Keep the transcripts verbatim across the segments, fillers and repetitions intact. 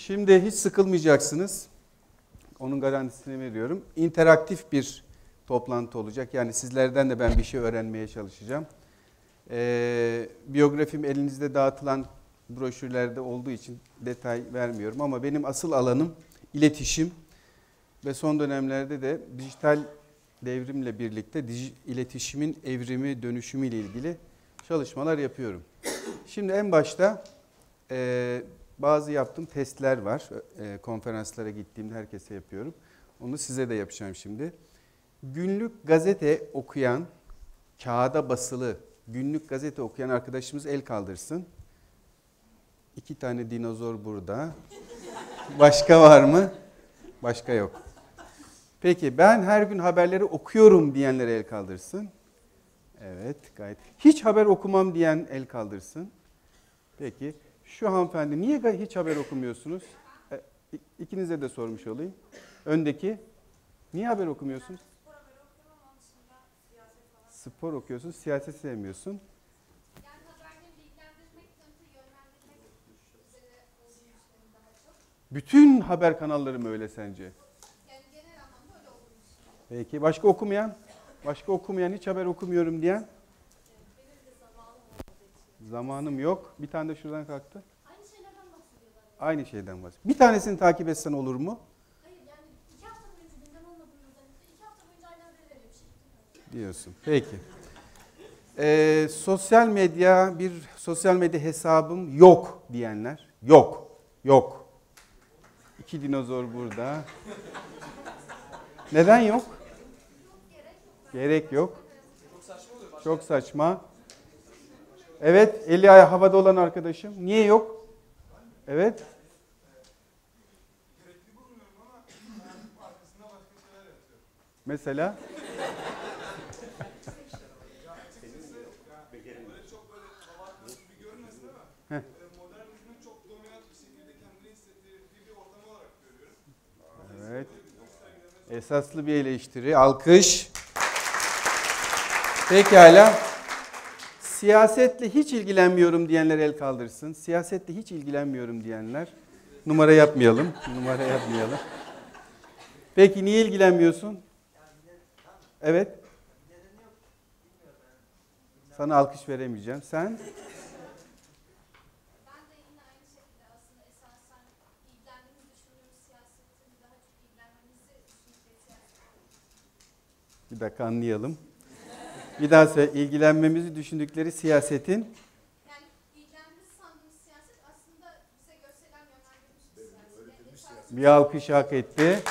Şimdi hiç sıkılmayacaksınız. Onun garantisini veriyorum. İnteraktif bir toplantı olacak. Yani sizlerden de ben bir şey öğrenmeye çalışacağım. Ee, biyografim elinizde dağıtılan broşürlerde olduğu için detay vermiyorum. Ama benim asıl alanım iletişim. Ve son dönemlerde de dijital devrimle birlikte dij- iletişimin evrimi, dönüşümü ile ilgili çalışmalar yapıyorum. Şimdi en başta e, bazı yaptığım testler var. E, konferanslara gittiğimde herkese yapıyorum. Onu size de yapacağım şimdi. Günlük gazete okuyan, kağıda basılı günlük gazete okuyan arkadaşımız el kaldırsın. İki tane dinozor burada. Başka var mı? Başka yok. Peki ben her gün haberleri okuyorum diyenlere el kaldırsın. Evet, gayet. Hiç haber okumam diyen el kaldırsın. Peki şu hanımefendi niye hiç haber okumuyorsunuz? E, ikinize de sormuş olayım. Öndeki niye haber okumuyorsunuz? Spor haberi okuyorum ama onun dışında siyaset falan. Spor okuyorsun, siyaset sevmiyorsun. Yani haberleri bilgilendirmek, tanıtı, yönlendirmek üzere olduğunu düşünüyorum daha çok. Bütün haber kanalları mı öyle sence? Yani genel anlamda öyle olduğunu düşünüyorum. Peki başka okumayan? Başka okumayan, hiç haber okumuyorum diyen? Benim de zamanım olmadığı için. Zamanım yok. Bir tane de şuradan kalktı. Aynı şeylerden bahsediyorlar. Yani. Aynı şeyden bahsediyor. Bir tanesini takip etsen olur mu? Hayır yani iki hafta boyunca gündem olmadığını özellikle iki hafta boyunca aynı haberi veriyor. Bir şey bitirmiyor. Diyorsun. Peki. Ee, sosyal medya, bir sosyal medya hesabım yok diyenler. Yok. Yok. İki dinozor burada. Neden yok? Gerek yok. Çok saçma. Evet, eli ayağı havada olan arkadaşım. Niye yok? Evet. Mesela? Evet. Esaslı bir eleştiri. Alkış. Pekala. Siyasetle hiç ilgilenmiyorum diyenler el kaldırsın. Siyasetle hiç ilgilenmiyorum diyenler. Numara yapmayalım. Numara yapmayalım. Peki niye ilgilenmiyorsun? Evet. Sana alkış veremeyeceğim. Sen? Ben de yine aynı şekilde aslında esasen ilgilendiğimizi düşünüyoruz. Siyasetin daha çok ilgilenmemizi düşündükleri siyaset. Bir dakika anlayalım. Bir daha söyle. İlgilenmemizi düşündükleri siyasetin. Yani ilgilendiğimizi sandığımız siyaset aslında bize gösterilen yönlendirilmiş bir siyaset. Yani Bir alkış hak etti.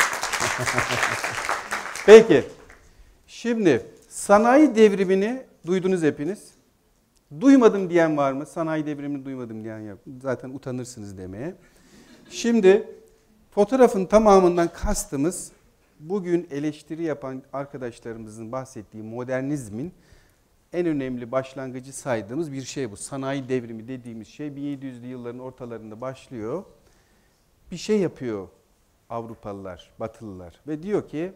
Peki. Şimdi sanayi devrimini duydunuz hepiniz. Duymadım diyen var mı? Sanayi devrimini duymadım diyen yok. Zaten utanırsınız demeye. Şimdi fotoğrafın tamamından kastımız bugün eleştiri yapan arkadaşlarımızın bahsettiği modernizmin en önemli başlangıcı saydığımız bir şey bu. Sanayi devrimi dediğimiz şey bin yedi yüzlü yılların ortalarında başlıyor. Bir şey yapıyor Avrupalılar, Batılılar ve diyor ki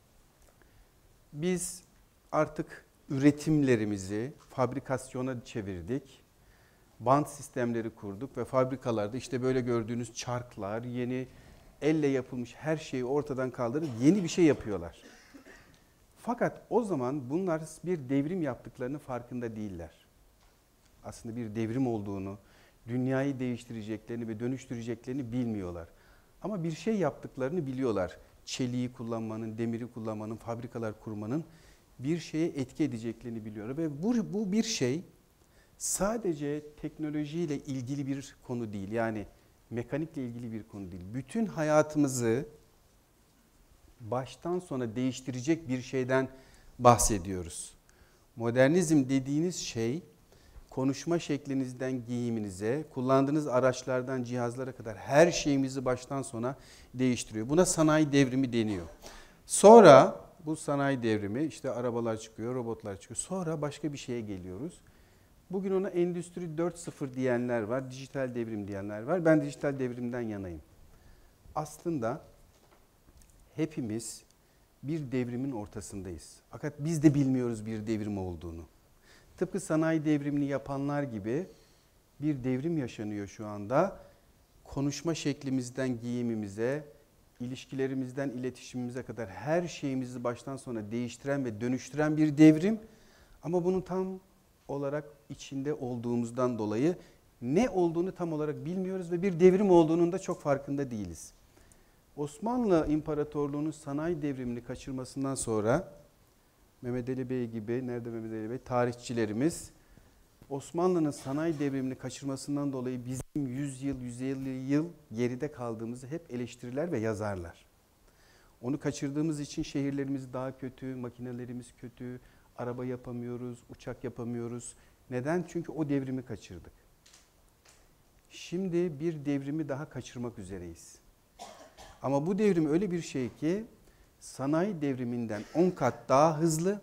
biz artık üretimlerimizi fabrikasyona çevirdik. Bant sistemleri kurduk ve fabrikalarda işte böyle gördüğünüz çarklar, yeni elle yapılmış her şeyi ortadan kaldırıp yeni bir şey yapıyorlar. Fakat o zaman bunlar bir devrim yaptıklarının farkında değiller. Aslında bir devrim olduğunu, dünyayı değiştireceklerini ve dönüştüreceklerini bilmiyorlar. Ama bir şey yaptıklarını biliyorlar. Çeliği kullanmanın, demiri kullanmanın, fabrikalar kurmanın bir şeye etki edeceklerini biliyorlar. Ve bu, bu bir şey sadece teknolojiyle ilgili bir konu değil. Yani mekanikle ilgili bir konu değil. Bütün hayatımızı baştan sona değiştirecek bir şeyden bahsediyoruz. Modernizm dediğiniz şey konuşma şeklinizden giyiminize, kullandığınız araçlardan cihazlara kadar her şeyimizi baştan sona değiştiriyor. Buna sanayi devrimi deniyor. Sonra bu sanayi devrimi işte arabalar çıkıyor, robotlar çıkıyor. Sonra başka bir şeye geliyoruz. Bugün ona Endüstri dört nokta sıfır diyenler var, dijital devrim diyenler var. Ben dijital devrimden yanayım. Aslında hepimiz bir devrimin ortasındayız. Fakat biz de bilmiyoruz bir devrim olduğunu. Tıpkı sanayi devrimini yapanlar gibi bir devrim yaşanıyor şu anda. konuşma şeklimizden giyimimize, ilişkilerimizden iletişimimize kadar her şeyimizi baştan sona değiştiren ve dönüştüren bir devrim. Ama bunu tam olarak içinde olduğumuzdan dolayı ne olduğunu tam olarak bilmiyoruz ve bir devrim olduğunun da çok farkında değiliz. Osmanlı İmparatorluğu'nun sanayi devrimini kaçırmasından sonra Mehmet Ali Bey gibi, nerede Mehmet Ali Bey, tarihçilerimiz Osmanlı'nın sanayi devrimini kaçırmasından dolayı bizim yüz yıl, yüz elli yıl geride kaldığımızı hep eleştirirler ve yazarlar. Onu kaçırdığımız için şehirlerimiz daha kötü, makinelerimiz kötü, araba yapamıyoruz, uçak yapamıyoruz. Neden? Çünkü o devrimi kaçırdık. Şimdi bir devrimi daha kaçırmak üzereyiz. Ama bu devrim öyle bir şey ki sanayi devriminden on kat daha hızlı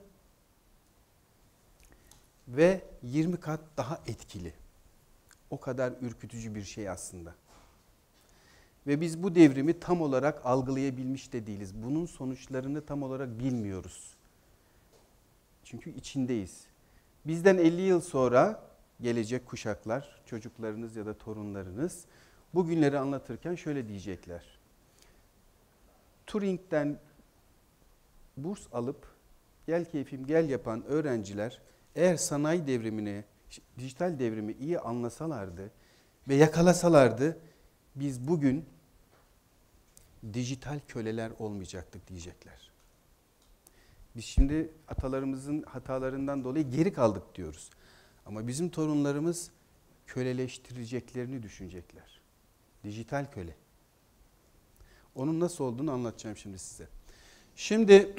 ve yirmi kat daha etkili. O kadar ürkütücü bir şey aslında. Ve biz bu devrimi tam olarak algılayabilmiş de değiliz. Bunun sonuçlarını tam olarak bilmiyoruz. Çünkü içindeyiz. Bizden elli yıl sonra gelecek kuşaklar, çocuklarınız ya da torunlarınız bu günleri anlatırken şöyle diyecekler. Turing'den burs alıp gel keyfim gel yapan öğrenciler eğer sanayi devrimini, dijital devrimi iyi anlasalardı ve yakalasalardı biz bugün dijital köleler olmayacaktık diyecekler. Biz şimdi atalarımızın hatalarından dolayı geri kaldık diyoruz. Ama bizim torunlarımız köleleştireceklerini düşünecekler. Dijital köle. Onun nasıl olduğunu anlatacağım şimdi size. Şimdi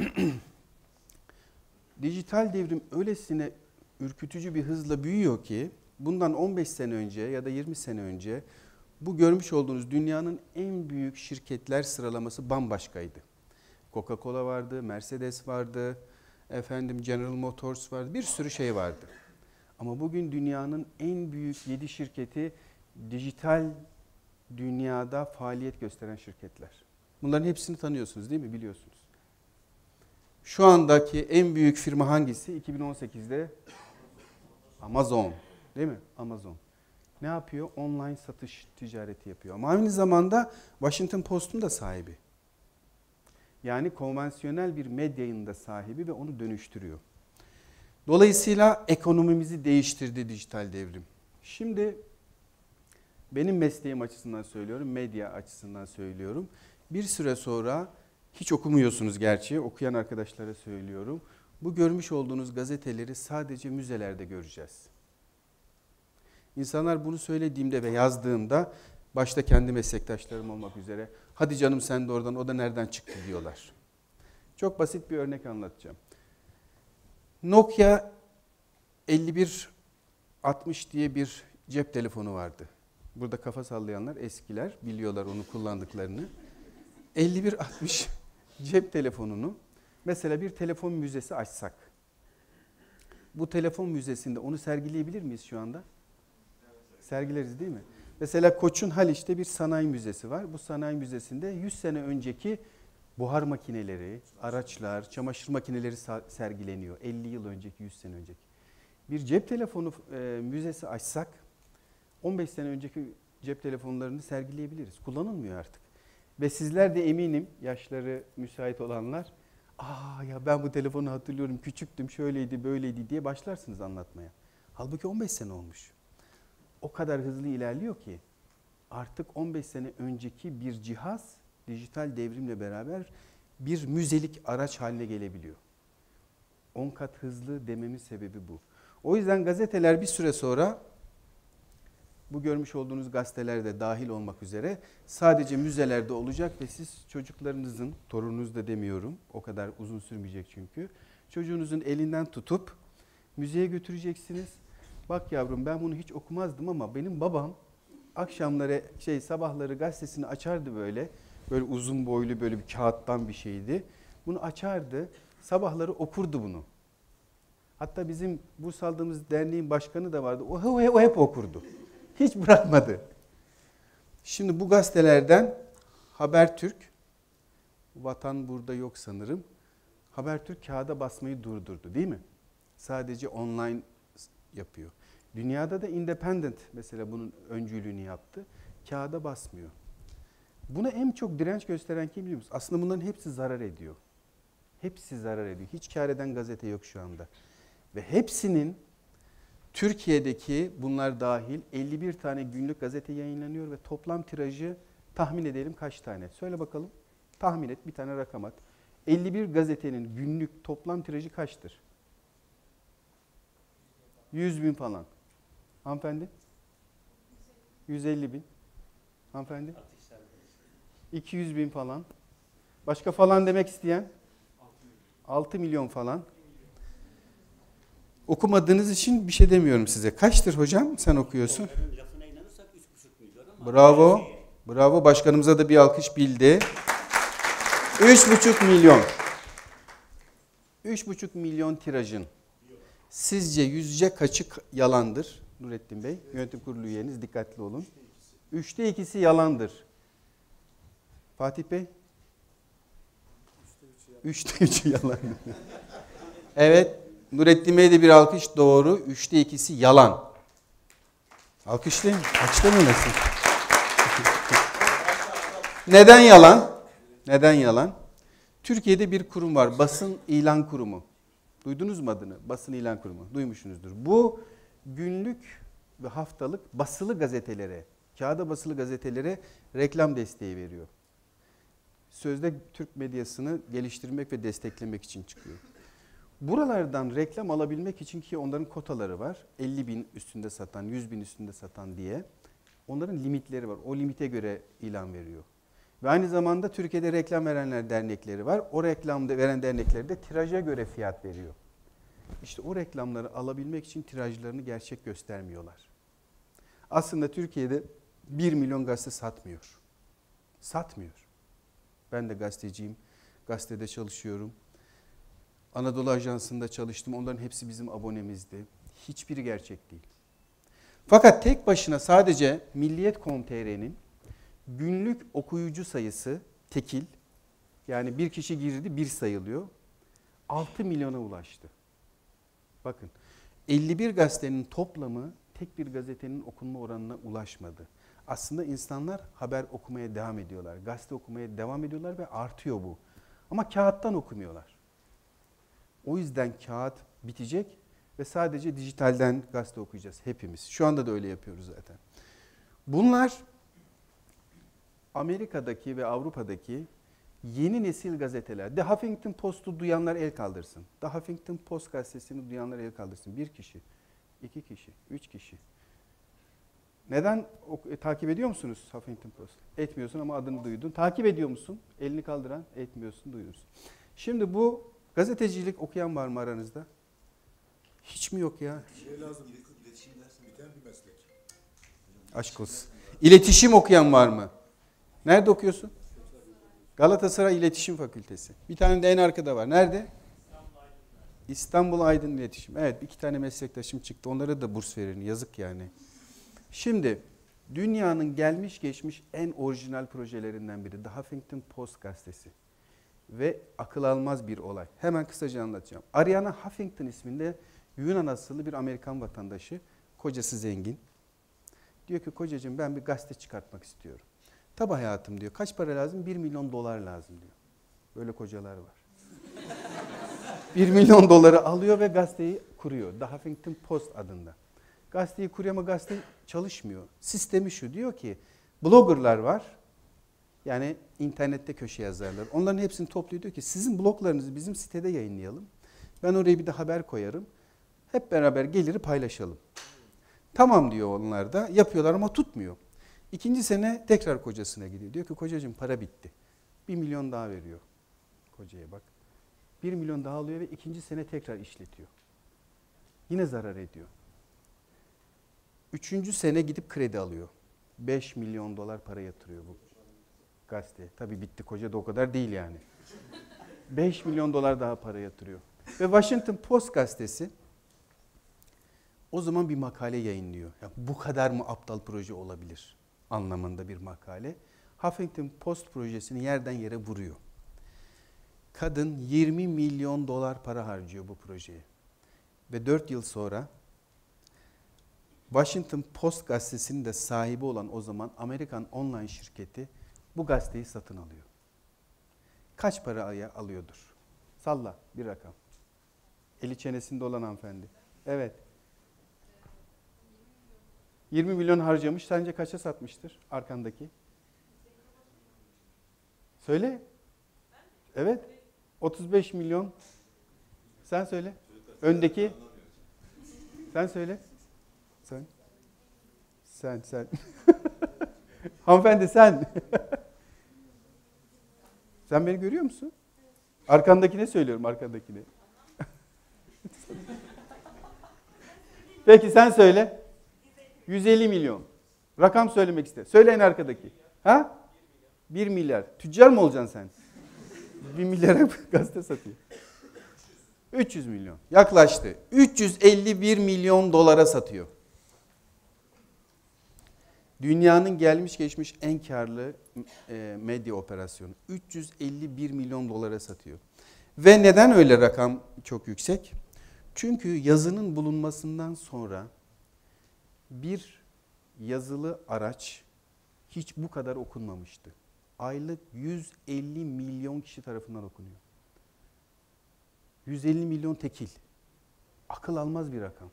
dijital devrim öylesine ürkütücü bir hızla büyüyor ki bundan on beş sene önce ya da yirmi sene önce bu görmüş olduğunuz dünyanın en büyük şirketler sıralaması bambaşkaydı. Coca-Cola vardı, Mercedes vardı, efendim General Motors vardı, bir sürü şey vardı. Ama bugün dünyanın en büyük yedi şirketi dijital dünyada faaliyet gösteren şirketler. Bunların hepsini tanıyorsunuz değil mi? Biliyorsunuz. Şu andaki en büyük firma hangisi? iki bin on sekizde Amazon. Değil mi? Amazon. Ne yapıyor? Online satış ticareti yapıyor. Ama aynı zamanda Washington Post'un da sahibi. Yani konvansiyonel bir medyanın da sahibi ve onu dönüştürüyor. Dolayısıyla ekonomimizi değiştirdi dijital devrim. Şimdi benim mesleğim açısından söylüyorum, medya açısından söylüyorum. Bir süre sonra hiç okumuyorsunuz gerçi, okuyan arkadaşlara söylüyorum. Bu görmüş olduğunuz gazeteleri sadece müzelerde göreceğiz. İnsanlar bunu söylediğimde ve yazdığımda başta kendi meslektaşlarım olmak üzere hadi canım sen de oradan o da nereden çıktı diyorlar. Çok basit bir örnek anlatacağım. Nokia elli bir altmış diye bir cep telefonu vardı. Burada kafa sallayanlar eskiler biliyorlar onu kullandıklarını. elli bir altmış cep telefonunu mesela bir telefon müzesi açsak. Bu telefon müzesinde onu sergileyebilir miyiz şu anda? Sergileriz değil mi? Mesela Koç'un Haliç'te bir sanayi müzesi var. Bu sanayi müzesinde yüz sene önceki buhar makineleri, araçlar, çamaşır makineleri sergileniyor. elli yıl önceki, yüz sene önceki. Bir cep telefonu e, müzesi açsak on beş sene önceki cep telefonlarını sergileyebiliriz. Kullanılmıyor artık. Ve sizler de eminim yaşları müsait olanlar aa ya ben bu telefonu hatırlıyorum küçüktüm şöyleydi böyleydi diye başlarsınız anlatmaya. Halbuki on beş sene olmuş. O kadar hızlı ilerliyor ki artık on beş sene önceki bir cihaz dijital devrimle beraber bir müzelik araç haline gelebiliyor. on kat hızlı dememin sebebi bu. O yüzden gazeteler bir süre sonra bu görmüş olduğunuz gazeteler de dahil olmak üzere sadece müzelerde olacak ve siz çocuklarınızın, torununuz da demiyorum o kadar uzun sürmeyecek çünkü, çocuğunuzun elinden tutup müzeye götüreceksiniz. Bak yavrum ben bunu hiç okumazdım ama benim babam akşamları şey sabahları gazetesini açardı böyle. Böyle uzun boylu böyle bir kağıttan bir şeydi. Bunu açardı. Sabahları okurdu bunu. Hatta bizim burs aldığımız derneğin başkanı da vardı. O, o, o hep okurdu. Hiç bırakmadı. Şimdi bu gazetelerden Habertürk, Vatan burada yok sanırım. Habertürk kağıda basmayı durdurdu değil mi? Sadece online yapıyor. Dünyada da Independent mesela bunun öncülüğünü yaptı. kağıda basmıyor. Buna en çok direnç gösteren kim biliyor musun? Aslında bunların hepsi zarar ediyor. Hepsi zarar ediyor. Hiç kâr eden gazete yok şu anda. Ve hepsinin Türkiye'deki bunlar dahil elli bir tane günlük gazete yayınlanıyor ve toplam tirajı tahmin edelim kaç tane? Söyle bakalım. Tahmin et, bir tane rakam at. elli bir gazetenin günlük toplam tirajı kaçtır? yüz bin falan. Hanımefendi? yüz elli bin. Hanımefendi? iki yüz bin falan. Başka falan demek isteyen? altı milyon falan. Okumadığınız için bir şey demiyorum size. Kaçtır hocam sen okuyorsun? Bravo. Bravo. Başkanımıza da bir alkış bildi. üç buçuk milyon. üç buçuk milyon tirajın sizce yüzce kaçı yalandır? Nurettin Bey, yönetim kurulu üyeniz, dikkatli olun. Üçte ikisi yalandır. Fatih Bey? Üçte üçü yalan. Evet, Nurettin Bey de bir alkış, doğru. Üçte ikisi yalan. Alkışlayın. Alkışlamayın. Neden yalan? Neden yalan? Türkiye'de bir kurum var. Basın İlan Kurumu. Duydunuz mu adını? Basın İlan Kurumu. Duymuşsunuzdur. Bu günlük ve haftalık basılı gazetelere, kağıda basılı gazetelere reklam desteği veriyor. Sözde Türk medyasını geliştirmek ve desteklemek için çıkıyor. Buralardan reklam alabilmek için, ki onların kotaları var. elli bin üstünde satan, yüz bin üstünde satan diye. Onların limitleri var. O limite göre ilan veriyor. Ve aynı zamanda Türkiye'de Reklam Verenler Dernekleri var. O reklamda veren dernekleri de tiraja göre fiyat veriyor. İşte o reklamları alabilmek için tirajlarını gerçek göstermiyorlar. Aslında Türkiye'de bir milyon gazete satmıyor. Satmıyor. Ben de gazeteciyim. Gazetede çalışıyorum. Anadolu Ajansı'nda çalıştım. Onların hepsi bizim abonemizdi. Hiçbiri gerçek değil. Fakat tek başına sadece milliyet nokta com nokta tr'nin günlük okuyucu sayısı tekil, yani bir kişi girdi bir sayılıyor, altı milyona ulaştı. Bakın, elli bir gazetenin toplamı tek bir gazetenin okunma oranına ulaşmadı. Aslında insanlar haber okumaya devam ediyorlar, gazete okumaya devam ediyorlar ve artıyor bu. Ama kağıttan okumuyorlar. O yüzden kağıt bitecek ve sadece dijitalden gazete okuyacağız hepimiz. Şu anda da öyle yapıyoruz zaten. Bunlar Amerika'daki ve Avrupa'daki yeni nesil gazeteler. The Huffington Post'u duyanlar el kaldırsın. The Huffington Post gazetesini duyanlar el kaldırsın. Bir kişi, iki kişi, üç kişi. Neden e, takip ediyor musunuz Huffington Post? Etmiyorsun ama adını duydun. Takip ediyor musun? Elini kaldıran, etmiyorsun, duyuyorsun. Şimdi bu gazetecilik okuyan var mı aranızda? Hiç mi yok ya? Şey lazım, iletişim dersi biten bir meslek. Aşk olsun. İletişim okuyan var mı? Nerede okuyorsun? Galatasaray İletişim Fakültesi. Bir tane de en arkada var. Nerede? İstanbul Aydın İletişim. Evet, iki tane meslektaşım çıktı. Onlara da burs verin. Yazık yani. Şimdi dünyanın gelmiş geçmiş en orijinal projelerinden biri The Huffington Post gazetesi. Ve akıl almaz bir olay. Hemen kısaca anlatacağım. Ariana Huffington isminde Yunan asıllı bir Amerikan vatandaşı. Kocası zengin. Diyor ki kocacığım ben bir gazete çıkartmak istiyorum. Tabii hayatım diyor. Kaç para lazım? Bir milyon dolar lazım diyor. Böyle kocalar var. Bir milyon doları alıyor ve gazeteyi kuruyor. The Huffington Post adında. Gazeteyi kuruyor ama gazete çalışmıyor. Sistemi şu, diyor ki bloggerlar var. Yani internette köşe yazarlar. Onların hepsini topluyor, diyor ki sizin bloglarınızı bizim sitede yayınlayalım. Ben oraya bir de haber koyarım. Hep beraber geliri paylaşalım. Tamam diyor onlar da. Yapıyorlar ama tutmuyor. İkinci sene tekrar kocasına gidiyor. Diyor ki kocacığım para bitti. Bir milyon daha veriyor. Kocaya bak. Bir milyon daha alıyor ve ikinci sene tekrar işletiyor. Yine zarar ediyor. Üçüncü sene gidip kredi alıyor. Beş milyon dolar para yatırıyor bu gazeteye. Tabii bitti, koca da o kadar değil yani. Beş milyon dolar daha para yatırıyor. Ve Washington Post gazetesi o zaman bir makale yayınlıyor. Ya bu kadar mı aptal proje olabilir anlamında bir makale. Huffington Post projesini yerden yere vuruyor. Kadın yirmi milyon dolar para harcıyor bu projeye. Ve dört yıl sonra Washington Post gazetesinin de sahibi olan o zaman Amerikan online şirketi bu gazeteyi satın alıyor. Kaç paraya alıyordur? Salla bir rakam. Eli çenesinde olan hanımefendi. Evet. yirmi milyon harcamış. Sence kaça satmıştır arkandaki? Söyle. Evet. otuz beş milyon. Sen söyle. Öndeki. Sen söyle. Sen. Sen, sen. Hanımefendi sen. Sen beni görüyor musun? Arkandakine söylüyorum, arkandakine. Peki sen söyle. yüz elli milyon. Rakam söylemek iste. Söyleyin arkadaki. Ha? bir milyar. Tüccar mı olacaksın sen? bir milyara gazete satıyor. üç yüz milyon. Yaklaştı. üç yüz elli bir milyon dolara satıyor. Dünyanın gelmiş geçmiş en karlı e, medya operasyonu. üç yüz elli bir milyon dolara satıyor. Ve neden öyle rakam çok yüksek? Çünkü yazının bulunmasından sonra bir yazılı araç hiç bu kadar okunmamıştı. Aylık yüz elli milyon kişi tarafından okunuyor. yüz elli milyon tekil. Akıl almaz bir rakam.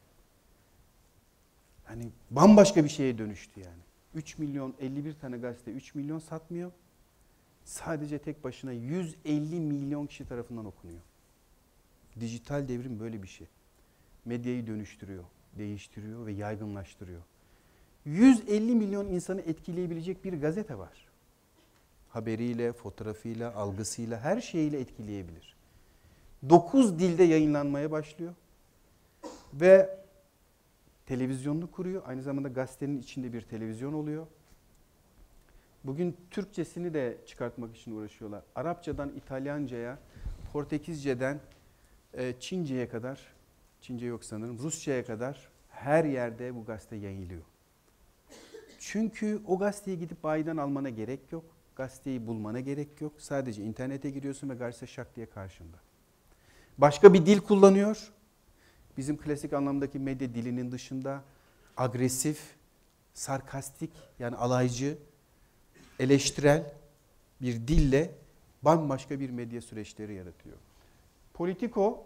Hani bambaşka bir şeye dönüştü yani. üç milyon elli bir tane gazete üç milyon satmıyor. Sadece tek başına yüz elli milyon kişi tarafından okunuyor. Dijital devrim böyle bir şey. Medyayı dönüştürüyor, değiştiriyor ve yaygınlaştırıyor. yüz elli milyon insanı etkileyebilecek bir gazete var. Haberiyle, fotoğrafıyla, algısıyla, her şeyiyle etkileyebilir. dokuz dilde yayınlanmaya başlıyor. Ve televizyonunu kuruyor. Aynı zamanda gazetenin içinde bir televizyon oluyor. Bugün Türkçesini de çıkartmak için uğraşıyorlar. Arapçadan İtalyanca'ya, Portekizce'den Çince'ye kadar, Çince yok sanırım, Rusça'ya kadar her yerde bu gazete yayılıyor. Çünkü o gazeteyi gidip bayiden almana gerek yok. Gazeteyi bulmana gerek yok. Sadece internete giriyorsun ve gazete şak diye karşında. Başka bir dil kullanıyor. Bizim klasik anlamdaki medya dilinin dışında agresif, sarkastik yani alaycı, eleştirel bir dille bambaşka bir medya süreçleri yaratıyor. Politico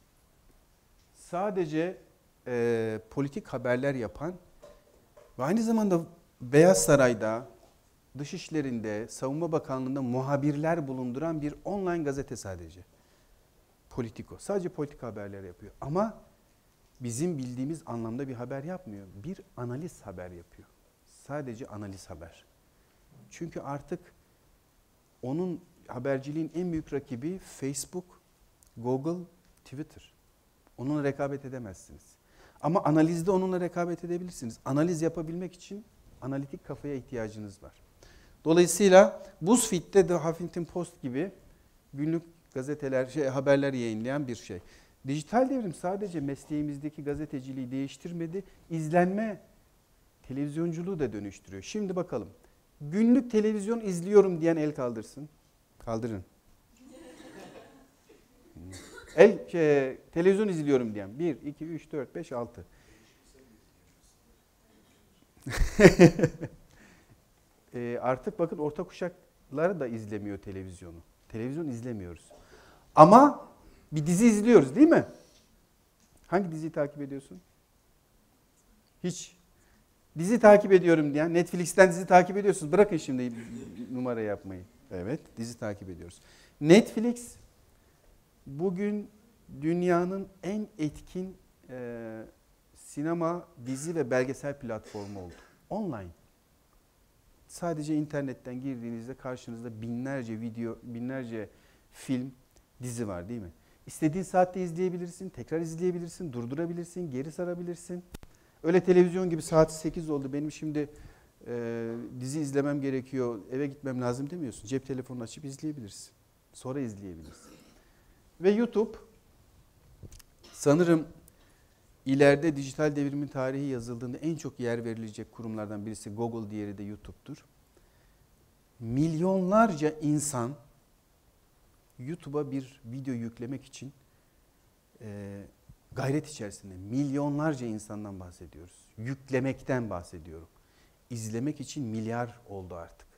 sadece e, politik haberler yapan ve aynı zamanda Beyaz Saray'da, Dışişleri'nde, Savunma Bakanlığı'nda muhabirler bulunduran bir online gazete sadece. Politico. Sadece politik haberler yapıyor. Ama bizim bildiğimiz anlamda bir haber yapmıyor. Bir analiz haber yapıyor. Sadece analiz haber. Çünkü artık onun haberciliğin en büyük rakibi Facebook, Google, Twitter. Onunla rekabet edemezsiniz. Ama analizde onunla rekabet edebilirsiniz. Analiz yapabilmek için analitik kafaya ihtiyacınız var. Dolayısıyla BuzzFeed'de de Huffington Post gibi günlük gazeteler, şey, haberler yayınlayan bir şey. Dijital devrim sadece mesleğimizdeki gazeteciliği değiştirmedi, izlenme televizyonculuğu da dönüştürüyor. Şimdi bakalım. Günlük televizyon izliyorum diyen el kaldırsın. Kaldırın. El şey, televizyon izliyorum diyen. bir, iki, üç, dört, beş, altı. e, artık bakın orta kuşaklar da izlemiyor televizyonu. Televizyon izlemiyoruz. Ama bir dizi izliyoruz değil mi? Hangi diziyi takip ediyorsun? Hiç. Dizi takip ediyorum diyen, Netflix'ten dizi takip ediyorsunuz. Bırakın şimdi numara yapmayı. Evet, dizi takip ediyoruz. Netflix bugün dünyanın en etkin e, sinema, dizi ve belgesel platformu oldu. Online. Sadece internetten girdiğinizde karşınızda binlerce video, binlerce film, dizi var değil mi? İstediğin saatte izleyebilirsin, tekrar izleyebilirsin, durdurabilirsin, geri sarabilirsin. Öyle televizyon gibi saat sekiz oldu, benim şimdi e, dizi izlemem gerekiyor, eve gitmem lazım demiyorsun. Cep telefonunu açıp izleyebilirsin. Sonra izleyebilirsin. Ve YouTube sanırım ileride dijital devrimin tarihi yazıldığında en çok yer verilecek kurumlardan birisi Google, diğeri de YouTube'dur. Milyonlarca insan YouTube'a bir video yüklemek için e, gayret içerisinde. Milyonlarca insandan bahsediyoruz. Yüklemekten bahsediyorum. İzlemek için milyar oldu artık.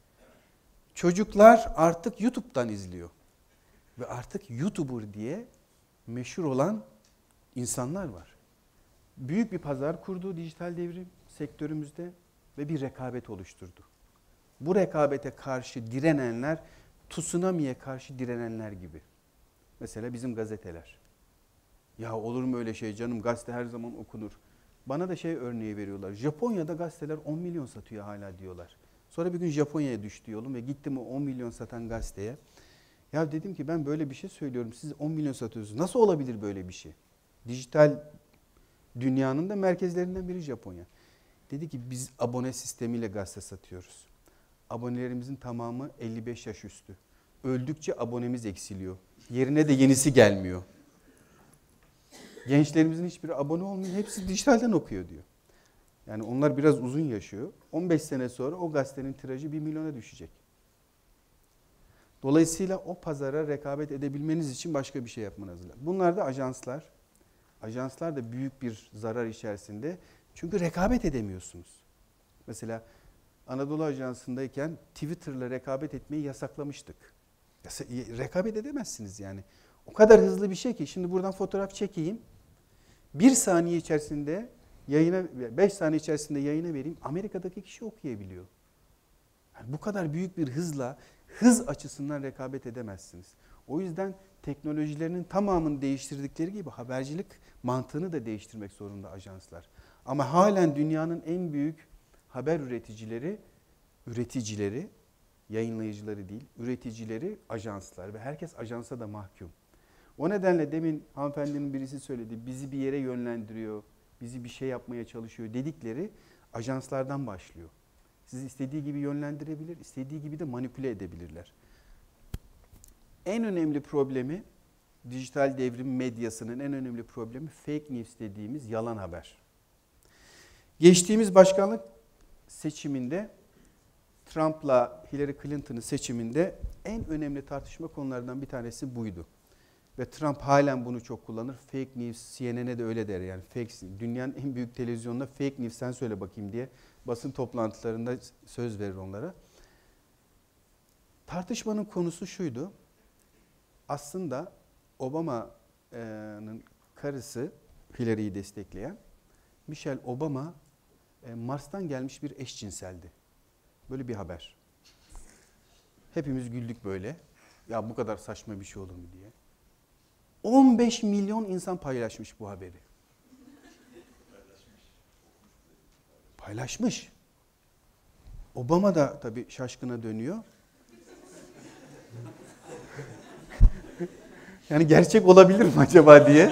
Çocuklar artık YouTube'dan izliyor. Ve artık YouTuber diye meşhur olan insanlar var. Büyük bir pazar kurdu dijital devrim sektörümüzde ve bir rekabet oluşturdu. Bu rekabete karşı direnenler, tsunami'ye karşı direnenler gibi. Mesela bizim gazeteler. Ya olur mu öyle şey canım, gazete her zaman okunur. Bana da şey örneği veriyorlar. Japonya'da gazeteler on milyon satıyor hala diyorlar. Sonra bir gün Japonya'ya düştü yolum ve gittim o on milyon satan gazeteye. Ya dedim ki ben böyle bir şey söylüyorum. Siz on milyon satıyorsunuz. Nasıl olabilir böyle bir şey? Dijital dünyanın da merkezlerinden biri Japonya. Dedi ki biz abone sistemiyle gazete satıyoruz. Abonelerimizin tamamı elli beş yaş üstü. Öldükçe abonemiz eksiliyor. Yerine de yenisi gelmiyor. Gençlerimizin hiçbiri abone olmuyor. Hepsi dijitalden okuyor diyor. Yani onlar biraz uzun yaşıyor. on beş sene sonra o gazetenin tirajı bir milyona düşecek. Dolayısıyla o pazara rekabet edebilmeniz için başka bir şey yapmanız lazım. Bunlar da ajanslar. Ajanslar da büyük bir zarar içerisinde. Çünkü rekabet edemiyorsunuz. Mesela Anadolu Ajansı'ndayken Twitter'la rekabet etmeyi yasaklamıştık. Rekabet edemezsiniz yani. O kadar hızlı bir şey ki şimdi buradan fotoğraf çekeyim. Bir saniye içerisinde yayına, beş saniye içerisinde yayına vereyim. Amerika'daki kişi okuyabiliyor. Yani bu kadar büyük bir hızla, hız açısından rekabet edemezsiniz. O yüzden teknolojilerinin tamamını değiştirdikleri gibi habercilik mantığını da değiştirmek zorunda ajanslar. Ama halen dünyanın en büyük haber üreticileri, üreticileri, yayınlayıcıları değil, üreticileri ajanslar ve herkes ajansa da mahkum. O nedenle demin hanımefendinin birisi söyledi, bizi bir yere yönlendiriyor, bizi bir şey yapmaya çalışıyor dedikleri ajanslardan başlıyor. Sizi istediği gibi yönlendirebilir, istediği gibi de manipüle edebilirler. En önemli problemi, dijital devrim medyasının en önemli problemi fake news dediğimiz yalan haber. Geçtiğimiz başkanlık seçiminde Trump'la Hillary Clinton'ın seçiminde en önemli tartışma konularından bir tanesi buydu. Ve Trump halen bunu çok kullanır. Fake news, C N N'e de öyle der yani. Fake, dünyanın en büyük televizyonunda fake news sen söyle bakayım diye basın toplantılarında söz verir onlara. Tartışmanın konusu şuydu. Aslında Obama'nın karısı Hillary'yi destekleyen Michelle Obama Mars'tan gelmiş bir eşcinseldi. Böyle bir haber. Hepimiz güldük böyle. Ya bu kadar saçma bir şey olur mu diye. on beş milyon insan paylaşmış bu haberi. Paylaşmış. Obama da tabii şaşkına dönüyor. Yani gerçek olabilir mi acaba diye.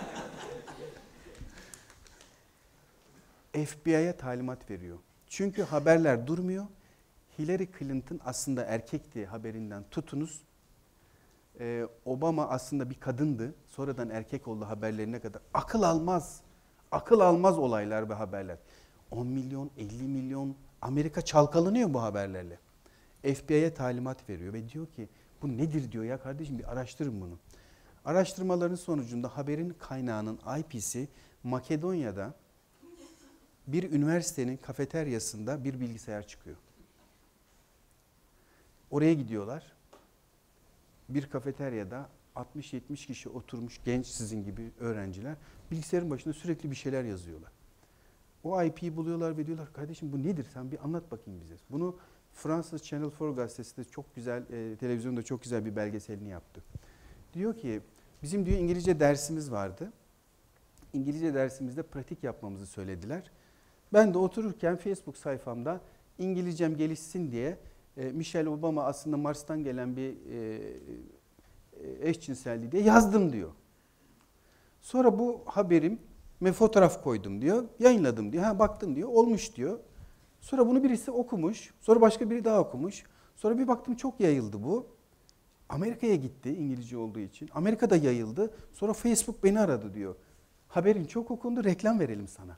F B I'ye talimat veriyor. Çünkü haberler durmuyor. Hillary Clinton aslında erkekti haberinden tutunuz. Ee, Obama aslında bir kadındı. Sonradan erkek oldu haberlerine kadar. Akıl almaz. Akıl almaz olaylar ve haberler. on milyon, elli milyon Amerika çalkalanıyor bu haberlerle. F B I'ye talimat veriyor ve diyor ki bu nedir diyor ya kardeşim bir araştırın bunu. Araştırmaların sonucunda haberin kaynağının I P'si Makedonya'da bir üniversitenin kafeteryasında bir bilgisayar çıkıyor. Oraya gidiyorlar. Bir kafeteryada altmış yetmiş kişi oturmuş genç sizin gibi öğrenciler bilgisayarın başında sürekli bir şeyler yazıyorlar. O I P'yi buluyorlar ve diyorlar kardeşim bu nedir sen bir anlat bakayım bize. Bunu Fransız Channel four gazetesi de çok güzel, e, televizyonda çok güzel bir belgeselini yaptı. Diyor ki bizim diyor İngilizce dersimiz vardı. İngilizce dersimizde pratik yapmamızı söylediler. Ben de otururken Facebook sayfamda İngilizcem gelişsin diye e, Michelle Obama aslında Mars'tan gelen bir e, eşcinselliği diye yazdım diyor. Sonra bu haberim ve fotoğraf koydum diyor. Yayınladım diyor. Ha baktım diyor. Olmuş diyor. Sonra bunu birisi okumuş. Sonra başka biri daha okumuş. Sonra bir baktım çok yayıldı bu. Amerika'ya gitti İngilizce olduğu için. Amerika'da yayıldı. Sonra Facebook beni aradı diyor. Haberin çok okundu, reklam verelim sana.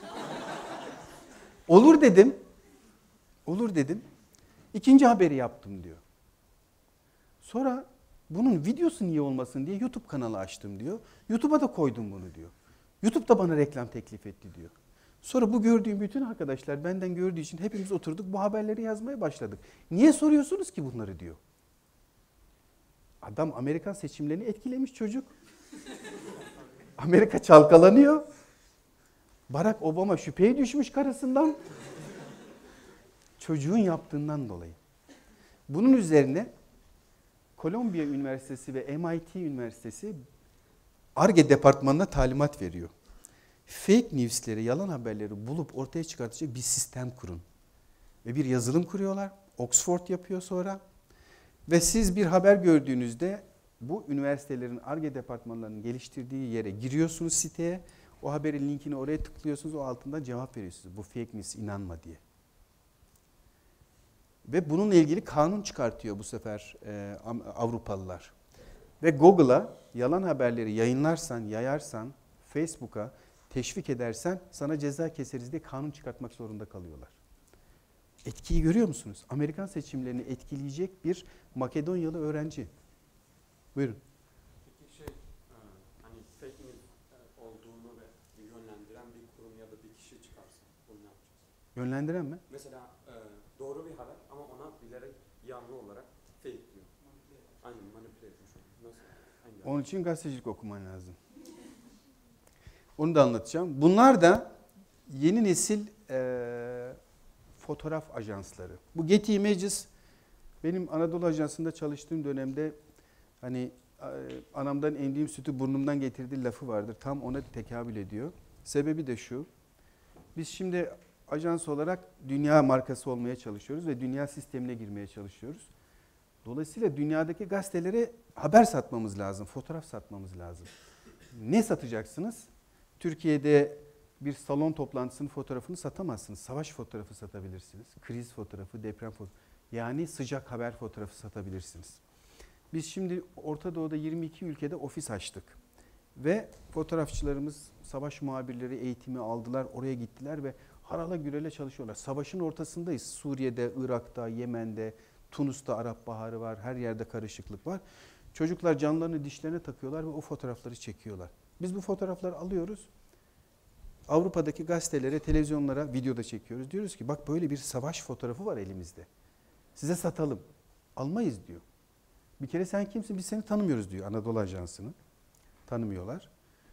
Olur dedim. Olur dedim. İkinci haberi yaptım diyor. Sonra bunun videosu niye olmasın diye YouTube kanalı açtım diyor. YouTube'a da koydum bunu diyor. YouTube da bana reklam teklif etti diyor. Sonra bu gördüğüm bütün arkadaşlar benden gördüğü için hepimiz oturduk bu haberleri yazmaya başladık. Niye soruyorsunuz ki bunları diyor. Adam Amerikan seçimlerini etkilemiş çocuk. Amerika çalkalanıyor. Barack Obama şüpheye düşmüş karısından. Çocuğun yaptığından dolayı. Bunun üzerine Columbia Üniversitesi ve M I T Üniversitesi Ar-Ge departmanına talimat veriyor. Fake news'leri, yalan haberleri bulup ortaya çıkartacak bir sistem kurun. Ve bir yazılım kuruyorlar. Oxford yapıyor sonra. Ve siz bir haber gördüğünüzde bu üniversitelerin Ar-Ge departmanlarının geliştirdiği yere giriyorsunuz siteye. O haberin linkini oraya tıklıyorsunuz. O altından cevap veriyorsunuz. Bu fake news, inanma diye. Ve bununla ilgili kanun çıkartıyor bu sefer e, Avrupalılar. Ve Google'a yalan haberleri yayınlarsan, yayarsan, Facebook'a teşvik edersen sana ceza keseriz diye kanun çıkartmak zorunda kalıyorlar. Etkiyi görüyor musunuz? Amerikan seçimlerini etkileyecek bir Makedonyalı öğrenci. Buyurun. Peki şey, e, hani fake news e, olduğunu ve yönlendiren bir kurum ya da bir kişi çıkarsa bunu ne yapacağız? Yönlendiren mi? Mesela e, doğru bir haber ama ona bilerek yanlı olarak fake diyor. Aynen manipüle etmiş oluyor. Nasıl? Hangi Onun için gazetecilik okuman lazım. Onu da anlatacağım. Bunlar da yeni nesil e, fotoğraf ajansları. Bu Getty Images benim Anadolu Ajansı'nda çalıştığım dönemde hani e, anamdan emdiğim sütü burnumdan getirdiği lafı vardır. Tam ona tekabül ediyor. Sebebi de şu. Biz şimdi ajans olarak dünya markası olmaya çalışıyoruz ve dünya sistemine girmeye çalışıyoruz. Dolayısıyla dünyadaki gazetelere haber satmamız lazım, fotoğraf satmamız lazım. Ne satacaksınız? Türkiye'de bir salon toplantısının fotoğrafını satamazsınız. Savaş fotoğrafı satabilirsiniz. Kriz fotoğrafı, deprem fotoğrafı. Yani sıcak haber fotoğrafı satabilirsiniz. Biz şimdi Orta Doğu'da yirmi iki ülkede ofis açtık. Ve fotoğrafçılarımız, savaş muhabirleri eğitimi aldılar, oraya gittiler ve harala gürele çalışıyorlar. Savaşın ortasındayız. Suriye'de, Irak'ta, Yemen'de, Tunus'ta Arap Baharı var, her yerde karışıklık var. Çocuklar canlarını dişlerine takıyorlar ve o fotoğrafları çekiyorlar. Biz bu fotoğrafları alıyoruz. Avrupa'daki gazetelere, televizyonlara videoda çekiyoruz. Diyoruz ki bak böyle bir savaş fotoğrafı var elimizde. Size satalım. Almayız diyor. Bir kere sen kimsin? Biz seni tanımıyoruz diyor Anadolu Ajansı'nı. Tanımıyorlar.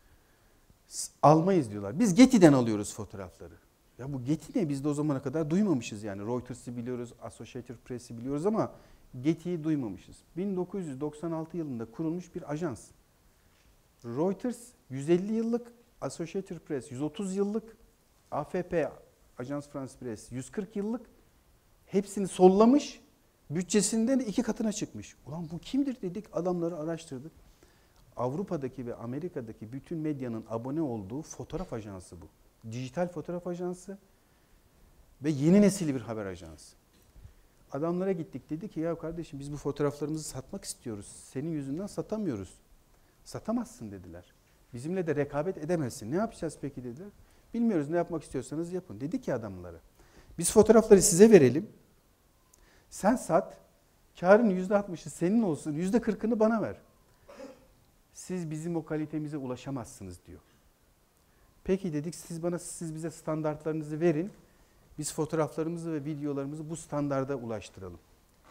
Almayız diyorlar. Biz Getty'den alıyoruz fotoğrafları. Ya bu Getty ne? Biz de o zamana kadar duymamışız yani. Reuters'ı biliyoruz, Associated Press'i biliyoruz ama Getty'yi duymamışız. bin dokuz yüz doksan altı yılında kurulmuş bir ajans. Reuters yüz elli yıllık, Associated Press yüz otuz yıllık, A F P, Agence France Presse yüz kırk yıllık. Hepsini sollamış, bütçesinden de iki katına çıkmış. Ulan bu kimdir dedik, adamları araştırdık. Avrupa'daki ve Amerika'daki bütün medyanın abone olduğu fotoğraf ajansı bu. Dijital fotoğraf ajansı ve yeni nesil bir haber ajansı. Adamlara gittik, dedi ki ya kardeşim biz bu fotoğraflarımızı satmak istiyoruz. Senin yüzünden satamıyoruz. Satamazsın dediler. Bizimle de rekabet edemezsin. Ne yapacağız peki dediler. Bilmiyoruz, ne yapmak istiyorsanız yapın. Dedi ki adamlara biz fotoğrafları size verelim. Sen sat. Kârın yüzde altmışı senin olsun. Yüzde kırkını bana ver. Siz bizim o kalitemize ulaşamazsınız diyor. Peki dedik, siz bana siz bize standartlarınızı verin. Biz fotoğraflarımızı ve videolarımızı bu standarda ulaştıralım.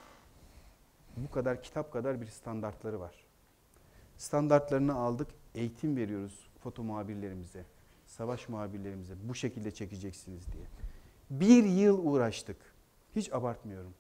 Bu kadar kitap kadar bir standartları var. Standartlarını aldık, eğitim veriyoruz foto muhabirlerimize, savaş muhabirlerimize, bu şekilde çekeceksiniz diye. Bir yıl uğraştık. Hiç abartmıyorum.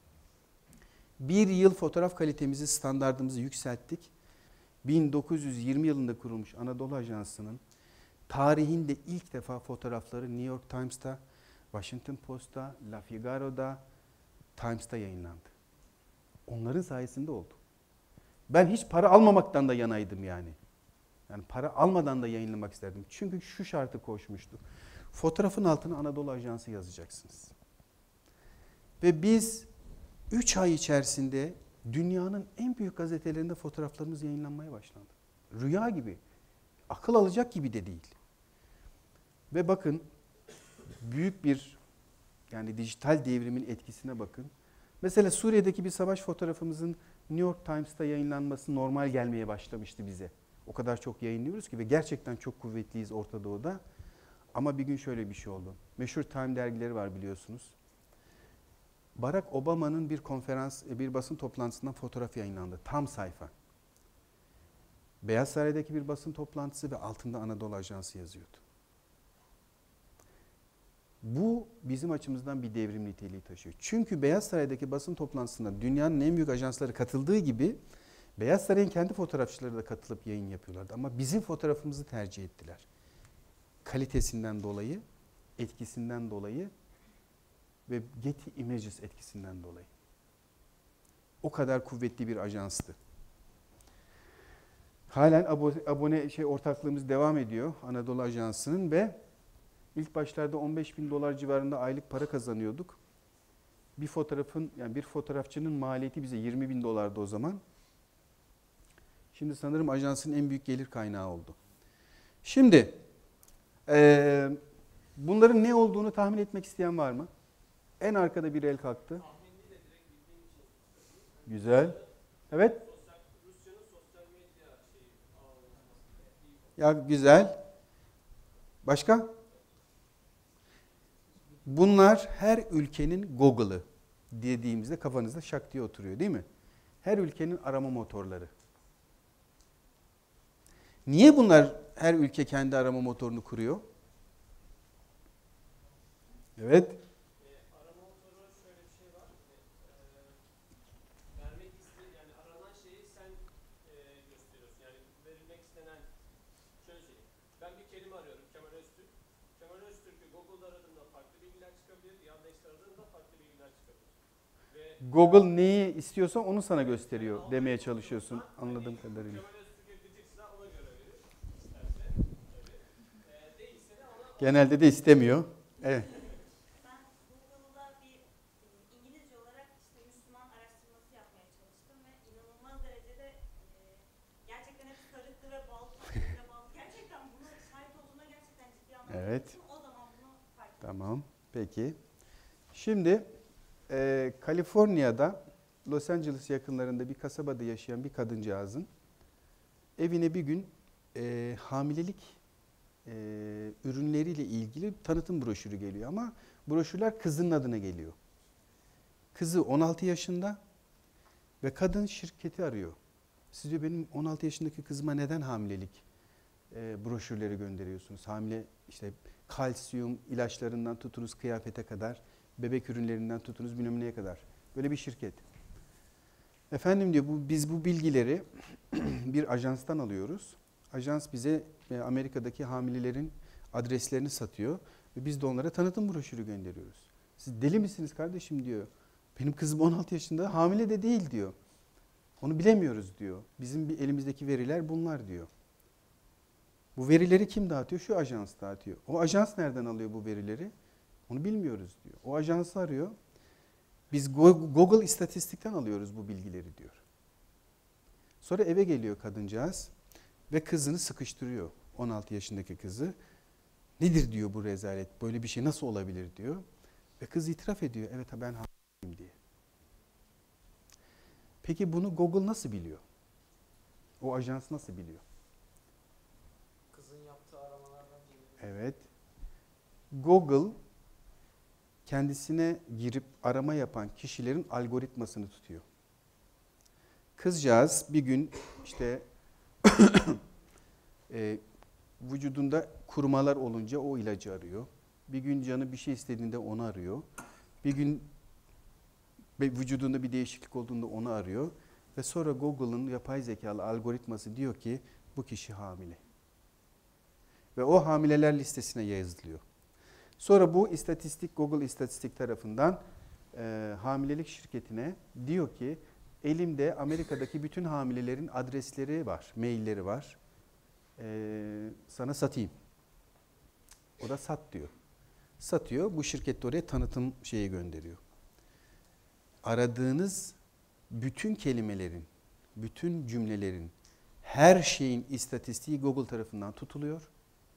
Bir yıl fotoğraf kalitemizi, standartımızı yükselttik. bin dokuz yüz yirmi yılında kurulmuş Anadolu Ajansı'nın tarihinde ilk defa fotoğrafları New York Times'ta, Washington Post'ta, La Figaro'da, Times'ta yayınlandı. Onların sayesinde oldu. Ben hiç para almamaktan da yanaydım yani. Yani para almadan da yayınlamak isterdim. Çünkü şu şartı koşmuştu. Fotoğrafın altına Anadolu Ajansı yazacaksınız. Ve biz üç ay içerisinde dünyanın en büyük gazetelerinde fotoğraflarımız yayınlanmaya başlandı. Rüya gibi, akıl alacak gibi de değil. Ve bakın büyük bir yani dijital devrimin etkisine bakın. Mesela Suriye'deki bir savaş fotoğrafımızın New York Times'ta yayınlanması normal gelmeye başlamıştı bize. O kadar çok yayınlıyoruz ki ve gerçekten çok kuvvetliyiz Orta Doğu'da. Ama bir gün şöyle bir şey oldu. Meşhur Time dergileri var biliyorsunuz. Barack Obama'nın bir konferans, bir basın toplantısından fotoğraf yayınlandı. Tam sayfa. Beyaz Saray'daki bir basın toplantısı ve altında Anadolu Ajansı yazıyordu. Bu bizim açımızdan bir devrim niteliği taşıyor. Çünkü Beyaz Saray'daki basın toplantısına dünyanın en büyük ajansları katıldığı gibi Beyaz Saray'ın kendi fotoğrafçıları da katılıp yayın yapıyorlardı. Ama bizim fotoğrafımızı tercih ettiler. Kalitesinden dolayı, etkisinden dolayı ve Getty Images etkisinden dolayı. O kadar kuvvetli bir ajanstı. Halen abone, abone şey ortaklığımız devam ediyor Anadolu Ajansı'nın ve ilk başlarda on beş bin dolar civarında aylık para kazanıyorduk. Bir fotoğrafın, yani bir fotoğrafçının maliyeti bize yirmi bin dolardı o zaman. Şimdi sanırım ajansın en büyük gelir kaynağı oldu. Şimdi e, bunların ne olduğunu tahmin etmek isteyen var mı? En arkada bir el kalktı. Güzel. Evet. Ya güzel. Başka? Bunlar her ülkenin Google'ı dediğimizde kafanızda şak diye oturuyor değil mi? Her ülkenin arama motorları. Niye bunlar her ülke kendi arama motorunu kuruyor? Evet. Arama motoru şöyle bir şey var. E, vermek istediğin yani aranan şeyi sen e, gösteriyorsun. Yani verilmek istenen şöyle şey. Ben bir kelime arıyorum Kemal Öztürk. Kemal Öztürk'ü Google'da aradığımda farklı bilgiler çıkabilir. Yandex aradığımda farklı bilgiler çıkabilir. Ve Google neyi istiyorsa onu sana gösteriyor demeye çalışıyorsun anladığım kadarıyla. Kemal Öztürk'e gıcıksa ona göre verir. İsterse tabii. E, değilse de ona Genelde de istemiyor. Evet. Ben Google'da bir e, İngilizce olarak işte Müslüman araştırması yapmaya çalıştım ve inanılmaz derecede e, gerçekten hep sarıktı ve bal, ve bal. Gerçekten buna şahit olduğuna gerçekten ciddi anlamda Evet. o zaman bunu fark ettim. Tamam. Peki. Şimdi e, Kaliforniya'da Los Angeles yakınlarında bir kasabada yaşayan bir kadıncağızın evine bir gün e, hamilelik e, ürünleriyle ilgili tanıtım broşürü geliyor ama broşürler kızının adına geliyor. Kızı on altı yaşında ve kadın şirketi arıyor. Siz diyor benim on altı yaşındaki kızıma neden hamilelik e, broşürleri gönderiyorsunuz? Hamile işte kalsiyum ilaçlarından tutunuz kıyafete kadar, bebek ürünlerinden tutunuz bilmem neye kadar. Böyle bir şirket. Efendim diyor bu biz bu bilgileri bir ajanstan alıyoruz. Ajans bize e, Amerika'daki hamilelerin adreslerini satıyor ve biz de onlara tanıtım broşürü gönderiyoruz. Siz deli misiniz kardeşim diyor. Benim kızım on altı yaşında hamile de değil diyor. Onu bilemiyoruz diyor. Bizim bir elimizdeki veriler bunlar diyor. Bu verileri kim dağıtıyor? Şu ajans dağıtıyor. O ajans nereden alıyor bu verileri? Onu bilmiyoruz diyor. O ajansı arıyor. Biz Google istatistikten alıyoruz bu bilgileri diyor. Sonra eve geliyor kadıncağız ve kızını sıkıştırıyor. on altı yaşındaki kızı. Nedir diyor bu rezalet? Böyle bir şey nasıl olabilir diyor. Ve kız itiraf ediyor. Evet ben hamileyim diye. Peki bunu Google nasıl biliyor? O ajans nasıl biliyor? kızın yaptığı aramalardan dolayı. Evet. Google kendisine girip arama yapan kişilerin algoritmasını tutuyor. Kızcağız bir gün işte e, vücudunda kurumalar olunca o ilacı arıyor. Bir gün canı bir şey istediğinde onu arıyor. Bir gün vücudunda bir değişiklik olduğunda onu arıyor. Ve sonra Google'ın yapay zekalı algoritması diyor ki bu kişi hamile. Ve o hamileler listesine yazılıyor. Sonra bu istatistik Google istatistik tarafından e, hamilelik şirketine diyor ki elimde Amerika'daki bütün hamilelerin adresleri var, mailleri var. E, sana satayım. O da sat diyor. Satıyor. Bu şirket de oraya tanıtım şeyi gönderiyor. Aradığınız bütün kelimelerin, bütün cümlelerin, her şeyin istatistiği Google tarafından tutuluyor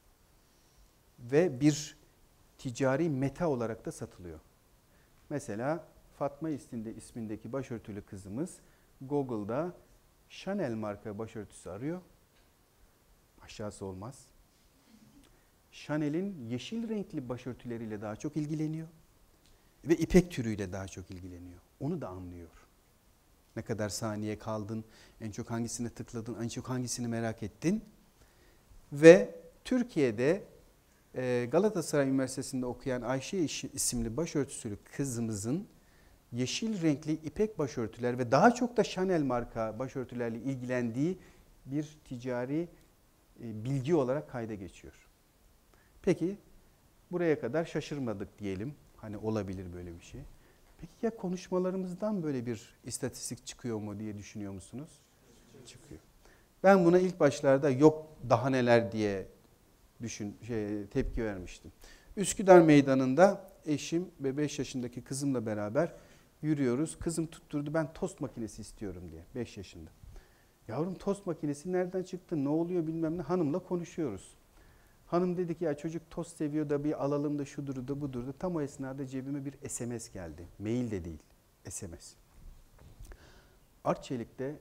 ve bir ticari meta olarak da satılıyor. Mesela Fatma isminde ismindeki başörtülü kızımız Google'da Chanel marka başörtüsü arıyor. Aşağısı olmaz. Chanel'in yeşil renkli başörtüleriyle daha çok ilgileniyor. Ve ipek türüyle daha çok ilgileniyor. Onu da anlıyor. Ne kadar saniye kaldın, en çok hangisine tıkladın, en çok hangisini merak ettin. Ve Türkiye'de Galatasaray Üniversitesi'nde okuyan Ayşe isimli başörtüsülü kızımızın yeşil renkli ipek başörtüler ve daha çok da Chanel marka başörtülerle ilgilendiği bir ticari bilgi olarak kayda geçiyor. Peki buraya kadar şaşırmadık diyelim. Hani olabilir böyle bir şey. Peki ya konuşmalarımızdan böyle bir istatistik çıkıyor mu diye düşünüyor musunuz? Çıkıyor. Ben buna ilk başlarda yok daha neler diye düşün şey, tepki vermiştim. Üsküdar Meydanı'nda eşim ve beş yaşındaki kızımla beraber yürüyoruz. Kızım tutturdu, ben tost makinesi istiyorum diye, beş yaşında. Yavrum tost makinesi nereden çıktı, ne oluyor bilmem ne, hanımla konuşuyoruz. Hanım dedi ki ya çocuk tost seviyor da bir alalım da şudur da budur da. Tam o esnada cebime bir S M S geldi. Mail de değil, S M S. Arçelik'te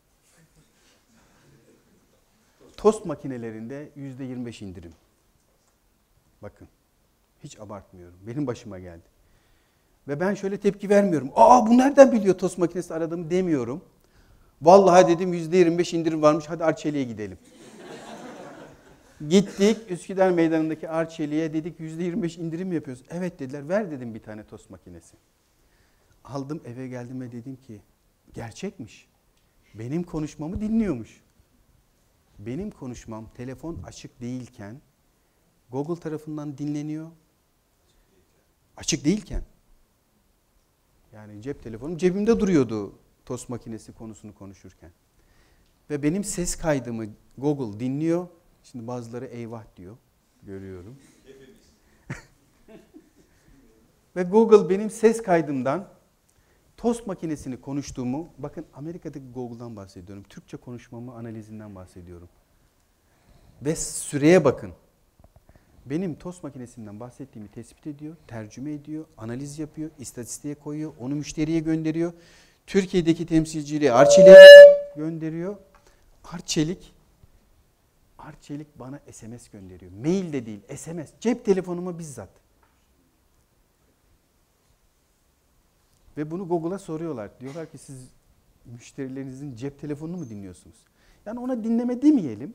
tost makinelerinde yüzde yirmi beş indirim. Bakın, hiç abartmıyorum. Benim başıma geldi. Ve ben şöyle tepki vermiyorum. Aa bu nereden biliyor tost makinesi aradığımı demiyorum. Vallahi dedim yüzde yirmi beş indirim varmış, hadi Arçelik'e gidelim. Gittik Üsküdar Meydanı'ndaki Arçelik'e, dedik yüzde yirmi beş indirim yapıyoruz. Evet dediler, ver dedim bir tane tost makinesi. Aldım, eve geldim ve dedim ki gerçekmiş. Benim konuşmamı dinliyormuş. Benim konuşmam telefon açık değilken Google tarafından dinleniyor. Açık değilken. Yani cep telefonum cebimde duruyordu tost makinesi konusunu konuşurken. Ve benim ses kaydımı Google dinliyor. Şimdi bazıları eyvah diyor. Görüyorum. Ve Google benim ses kaydımdan tost makinesini konuştuğumu, bakın Amerika'daki Google'dan bahsediyorum. Türkçe konuşmamı analizinden bahsediyorum. Ve süreye bakın. Benim tost makinesinden bahsettiğimi tespit ediyor, tercüme ediyor, analiz yapıyor, istatistiğe koyuyor, onu müşteriye gönderiyor. Türkiye'deki temsilciliği Arçelik'e gönderiyor. Arçelik, Arçelik bana S M S gönderiyor. Mail de değil, S M S. Cep telefonuma bizzat. Ve bunu Google'a soruyorlar. Diyorlar ki siz müşterilerinizin cep telefonunu mu dinliyorsunuz? Yani ona dinleme demeyelim.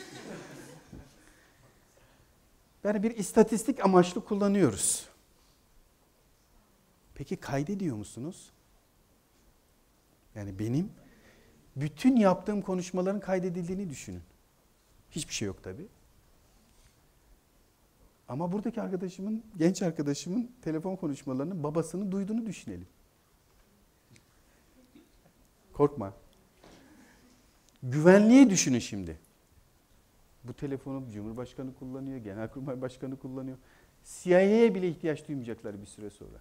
Yani bir istatistik amaçlı kullanıyoruz. Peki kaydediyor musunuz? Yani benim bütün yaptığım konuşmaların kaydedildiğini düşünün. Hiçbir şey yok tabii. Ama buradaki arkadaşımın, genç arkadaşımın telefon konuşmalarını babasının duyduğunu düşünelim. Korkma. Güvenliği düşünün şimdi. Bu telefonu Cumhurbaşkanı kullanıyor, Genelkurmay Başkanı kullanıyor. C I A'ye bile ihtiyaç duymayacaklar bir süre sonra.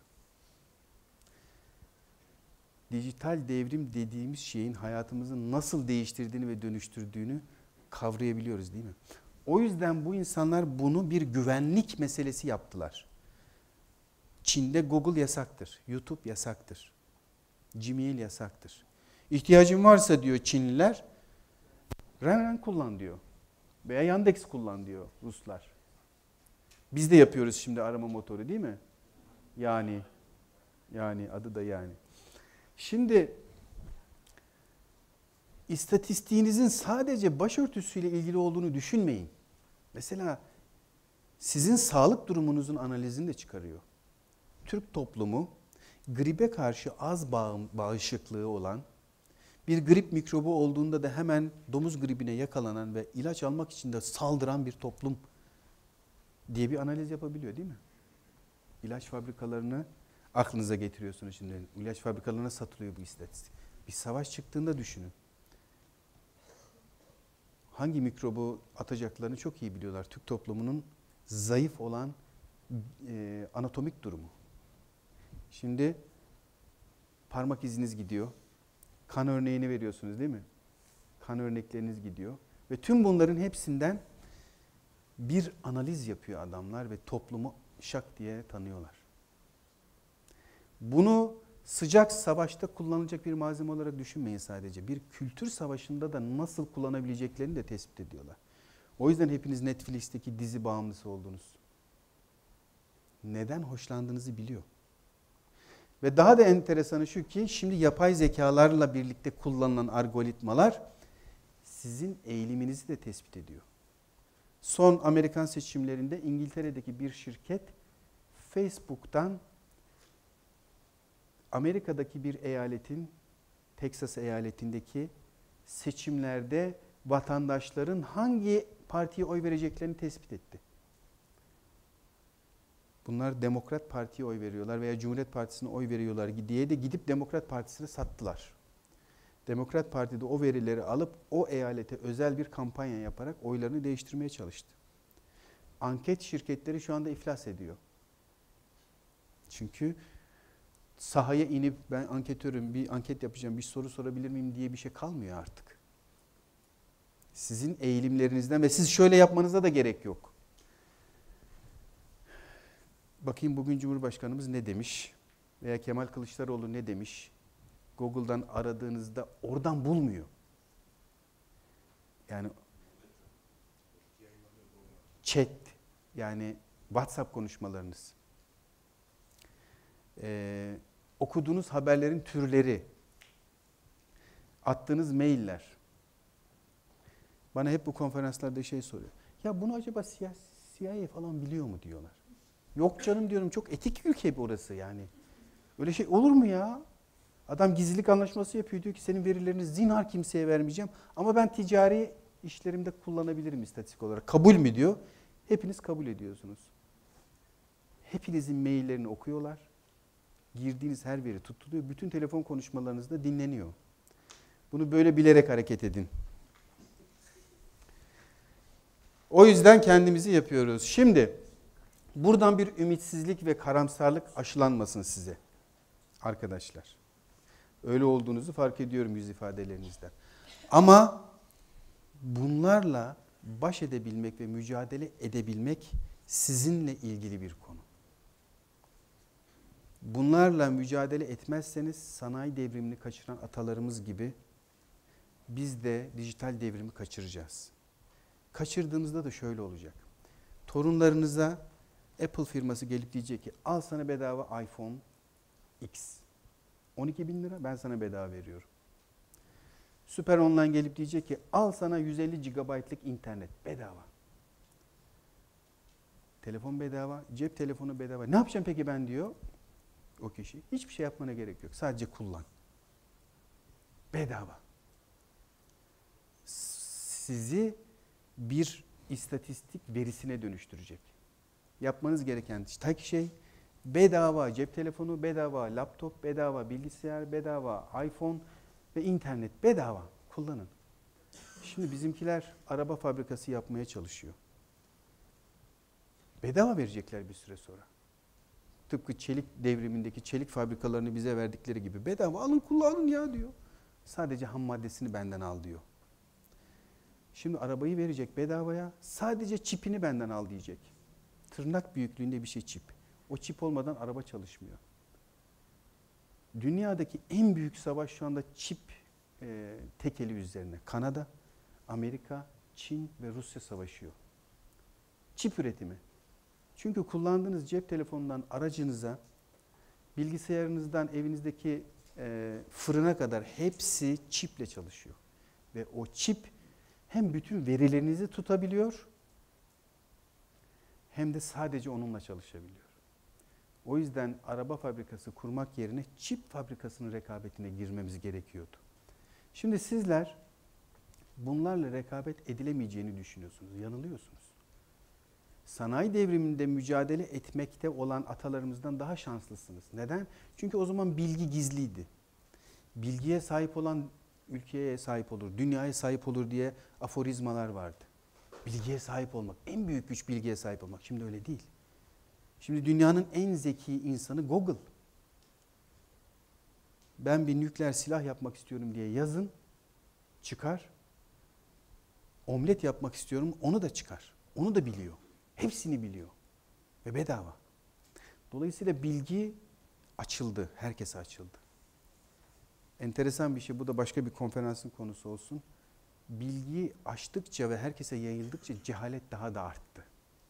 Dijital devrim dediğimiz şeyin hayatımızı nasıl değiştirdiğini ve dönüştürdüğünü kavrayabiliyoruz değil mi? O yüzden bu insanlar bunu bir güvenlik meselesi yaptılar. Çin'de Google yasaktır, YouTube yasaktır, Gmail yasaktır. İhtiyacın varsa diyor Çinliler, Renren kullan diyor. Veya Yandex kullan diyor Ruslar. Biz de yapıyoruz şimdi arama motoru değil mi? Yani, yani adı da yani. Şimdi istatistiğinizin sadece başörtüsüyle ilgili olduğunu düşünmeyin. Mesela sizin sağlık durumunuzun analizini de çıkarıyor. Türk toplumu gribe karşı az bağışıklığı olan, bir grip mikrobu olduğunda da hemen domuz gribine yakalanan ve ilaç almak için de saldıran bir toplum diye bir analiz yapabiliyor değil mi? İlaç fabrikalarını aklınıza getiriyorsunuz şimdi. İlaç fabrikalarına satılıyor bu istatistik. Bir savaş çıktığında düşünün. Hangi mikrobu atacaklarını çok iyi biliyorlar. Türk toplumunun zayıf olan e, anatomik durumu. Şimdi parmak iziniz gidiyor. Kan örneğini veriyorsunuz değil mi? Kan örnekleriniz gidiyor. Ve tüm bunların hepsinden bir analiz yapıyor adamlar ve toplumu şak diye tanıyorlar. Bunu sıcak savaşta kullanılacak bir malzeme olarak düşünmeyin sadece. Bir kültür savaşında da nasıl kullanabileceklerini de tespit ediyorlar. O yüzden hepiniz Netflix'teki dizi bağımlısı oldunuz. Neden hoşlandığınızı biliyor. Ve daha da enteresanı şu ki şimdi yapay zekalarla birlikte kullanılan algoritmalar sizin eğiliminizi de tespit ediyor. Son Amerikan seçimlerinde İngiltere'deki bir şirket Facebook'tan Amerika'daki bir eyaletin, Texas eyaletindeki seçimlerde vatandaşların hangi partiye oy vereceklerini tespit etti. Bunlar Demokrat Parti'ye oy veriyorlar veya Cumhuriyet Partisi'ne oy veriyorlar diye de gidip Demokrat Partisi'ne sattılar. Demokrat Parti de o verileri alıp o eyalete özel bir kampanya yaparak oylarını değiştirmeye çalıştı. Anket şirketleri şu anda iflas ediyor. Çünkü sahaya inip ben anketörüm, bir anket yapacağım, bir soru sorabilir miyim diye bir şey kalmıyor artık. Sizin eğilimlerinizden ve siz şöyle yapmanıza da gerek yok. Bakayım bugün Cumhurbaşkanımız ne demiş veya Kemal Kılıçdaroğlu ne demiş? Google'dan aradığınızda oradan bulmuyor. Yani chat, yani WhatsApp konuşmalarınız, ee, okuduğunuz haberlerin türleri, attığınız mailler. Bana hep bu konferanslarda şey soruyor. Ya bunu acaba C I A falan biliyor mu diyorlar. Yok canım diyorum, çok etik ülke burası yani. Öyle şey olur mu ya? Adam gizlilik anlaşması yapıyor, diyor ki senin verilerini zinhar kimseye vermeyeceğim ama ben ticari işlerimde kullanabilirim istatistik olarak. Kabul mü diyor? Hepiniz kabul ediyorsunuz. Hepinizin maillerini okuyorlar. Girdiğiniz her veri tutuluyor. Bütün telefon konuşmalarınız da dinleniyor. Bunu böyle bilerek hareket edin. O yüzden kendimizi yapıyoruz. Şimdi buradan bir ümitsizlik ve karamsarlık aşılanmasın size arkadaşlar. Öyle olduğunuzu fark ediyorum yüz ifadelerinizden. Ama bunlarla baş edebilmek ve mücadele edebilmek sizinle ilgili bir konu. Bunlarla mücadele etmezseniz sanayi devrimini kaçıran atalarımız gibi biz de dijital devrimi kaçıracağız. Kaçırdığımızda da şöyle olacak. Torunlarınıza Apple firması gelip diyecek ki al sana bedava iPhone X. on iki bin lira ben sana bedava veriyorum. Süper Online gelip diyecek ki al sana yüz elli gigabaytlık internet bedava. Telefon bedava, cep telefonu bedava. Ne yapacağım peki ben diyor o kişi. Hiçbir şey yapmana gerek yok. Sadece kullan. Bedava. Sizi bir istatistik verisine dönüştürecek. Yapmanız gereken tek şey bedava cep telefonu, bedava laptop, bedava bilgisayar, bedava iPhone ve internet bedava kullanın. Şimdi bizimkiler araba fabrikası yapmaya çalışıyor. Bedava verecekler bir süre sonra. Tıpkı çelik devrimindeki çelik fabrikalarını bize verdikleri gibi bedava alın kullanın ya diyor. Sadece ham maddesini benden al diyor. Şimdi arabayı verecek bedavaya, sadece çipini benden al diyecek. Tırnak büyüklüğünde bir şey çip. O çip olmadan araba çalışmıyor. Dünyadaki en büyük savaş şu anda çip e, tekeli üzerine. Kanada, Amerika, Çin ve Rusya savaşıyor. Çip üretimi. Çünkü kullandığınız cep telefonundan aracınıza, bilgisayarınızdan evinizdeki e, fırına kadar hepsi çiple çalışıyor. Ve o çip hem bütün verilerinizi tutabiliyor hem de sadece onunla çalışabiliyor. O yüzden araba fabrikası kurmak yerine çip fabrikasının rekabetine girmemiz gerekiyordu. Şimdi sizler bunlarla rekabet edilemeyeceğini düşünüyorsunuz, yanılıyorsunuz. Sanayi devriminde mücadele etmekte olan atalarımızdan daha şanslısınız. Neden? Çünkü o zaman bilgi gizliydi. Bilgiye sahip olan ülkeye sahip olur, dünyaya sahip olur diye aforizmalar vardı. Bilgiye sahip olmak, en büyük güç bilgiye sahip olmak. Şimdi öyle değil. Şimdi dünyanın en zeki insanı Google. Ben bir nükleer silah yapmak istiyorum diye yazın, çıkar. Omlet yapmak istiyorum, onu da çıkar. Onu da biliyor. Hepsini biliyor. Ve bedava. Dolayısıyla bilgi açıldı, herkese açıldı. Enteresan bir şey, bu da başka bir konferansın konusu olsun. bilgiyi aştıkça ve herkese yayıldıkça cehalet daha da arttı.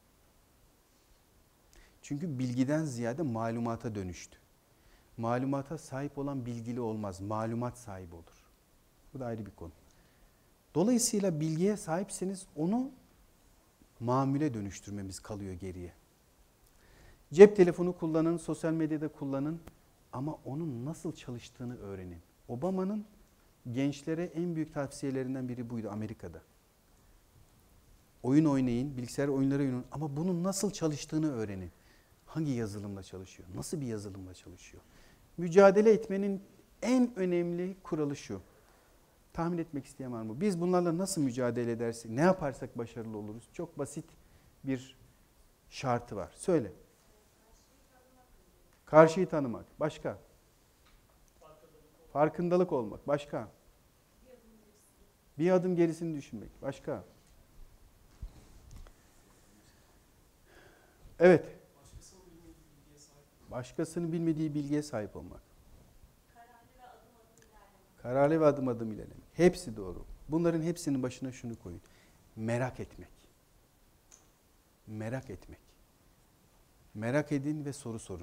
Çünkü bilgiden ziyade malumata dönüştü. Malumata sahip olan bilgili olmaz, malumat sahibi olur. Bu da ayrı bir konu. Dolayısıyla bilgiye sahipseniz onu mamule dönüştürmemiz kalıyor geriye. Cep telefonu kullanın, sosyal medyada kullanın ama onun nasıl çalıştığını öğrenin. Obama'nın gençlere en büyük tavsiyelerinden biri buydu Amerika'da. Oyun oynayın, bilgisayar oyunları oynayın ama bunun nasıl çalıştığını öğrenin. Hangi yazılımla çalışıyor? Nasıl bir yazılımla çalışıyor? Mücadele etmenin en önemli kuralı şu. Tahmin etmek isteyen var mı? Biz bunlarla nasıl mücadele edersek, ne yaparsak başarılı oluruz? Çok basit bir şartı var. Söyle. Karşıyı tanımak. Başka? Farkındalık olmak. Başka? Bir adım gerisini düşünmek. Başka? Evet. Başkasının bilmediği bilgiye sahip olmak. Kararlı ve adım adım ilerlemek. Hepsi doğru. Bunların hepsinin başına şunu koyun. Merak etmek. Merak etmek. Merak edin ve soru sorun.